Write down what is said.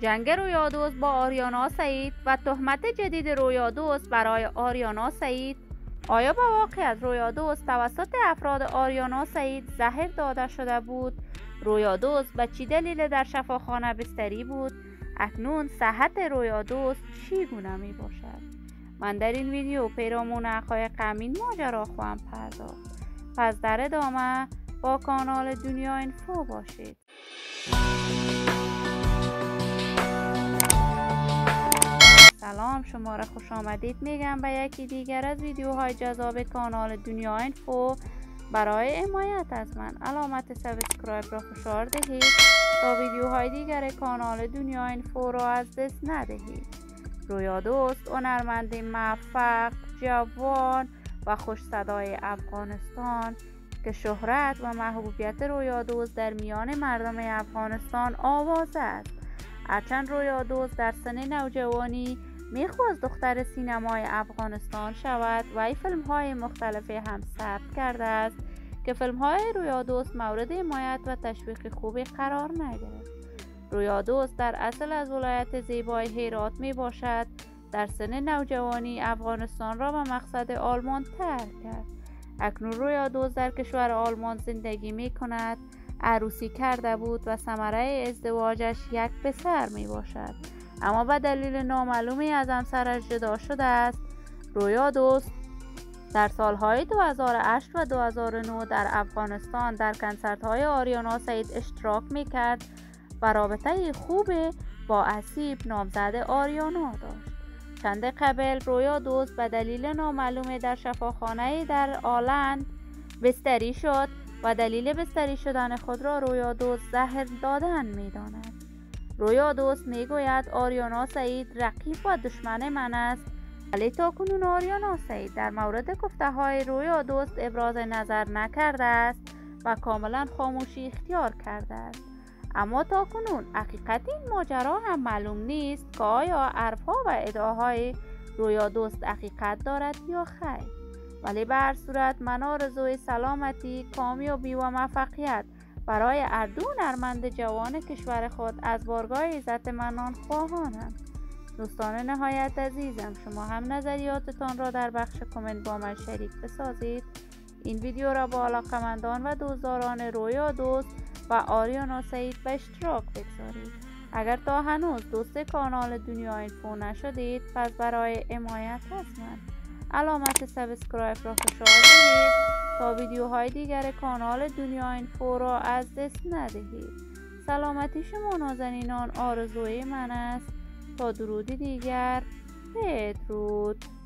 جنگ رویادوست با آریانا سعید و تهمت جدید رویادوست برای آریانا سعید. آیا با واقعیت رویادوست توسط افراد آریانا سعید زهر داده شده بود؟ رویادوست به چه دلیل در شفاخانه بستری بود؟ اکنون صحت رویادوست چگونه می باشد؟ من در این ویدیو پیرامون حقایق این ماجرا خواهم پرداخت. پس در ادامه با کانال دنیا اینفو باشید. سلام، شما را خوش آمدید میگم به یکی دیگر از ویدیوهای جذاب کانال دنیا اینفو. برای حمایت از من علامت سابسکرایب را فشار دهید تا ویدیوهای دیگر کانال دنیا اینفو را از دست ندهید. رویادوست هنرمند موفق، جوان و خوش صدای افغانستان که شهرت و محبوبیت رویادوست در میان مردم افغانستان آوازه است. هرچند رویادوست در سن نوجوانی میخواست دختر سینمای افغانستان شود و فیلم های مختلفی هم ثبت کرده است که فیلم های رویادوست مورد حمایت و تشویق خوبی قرار نگرفت. رویادوست در اصل از ولایت زیبای هرات می باشد. در سن نوجوانی افغانستان را به مقصد آلمان ترک کرد. اکنون رویادوست در کشور آلمان زندگی می کند. عروسی کرده بود و ثمره ازدواجش یک پسر می باشد، اما به دلیل نامعلومی از همسرش جدا شده است. رویادوست در سالهای 2008 و 2009 در افغانستان در کنسرت‌های آریانا سعید اشتراک می‌کرد و رابطه خوب با اسیب نامزد آریانا داشت. چند قبل رویادوست به دلیل نامعلومی در شفاخانه در آلند بستری شد و دلیل بستری شدن خود را رویادوست زهر دادن می‌داند. رویادوست میگوید آریانا سعید رقیب و دشمن من است، ولی تاکنون آریانا سعید در مورد گفته های رویادوست ابراز نظر نکرده است و کاملا خاموشی اختیار کرده است. اما تاکنون حقیقت این ماجرا هم معلوم نیست که آیا حرفها و ادعاهای رویادوست حقیقت دارد یا خیر. ولی به هر صورت من آرزوی سلامتی، کامیابی و موفقیت برای هر دو هنرمند جوان کشور خود از بارگاه عزت منان خواهانم. دوستان نهایت عزیزم، شما هم نظریاتتان را در بخش کامنت با من شریک بسازید. این ویدیو را با علاقه‌مندان و دوستداران رویادوست و آریانا سعید به اشتراک بگذارید. اگر تا هنوز دوست کانال دنیا اینفو نشدید، پس برای حمایت از من علامت سابسکرایب را فشار دهید تا ویدیوهای دیگر کانال دنیا اینفو را از دست ندهید. سلامتی شما نازنینان آرزوی من است. تا درودی دیگر، بدرود.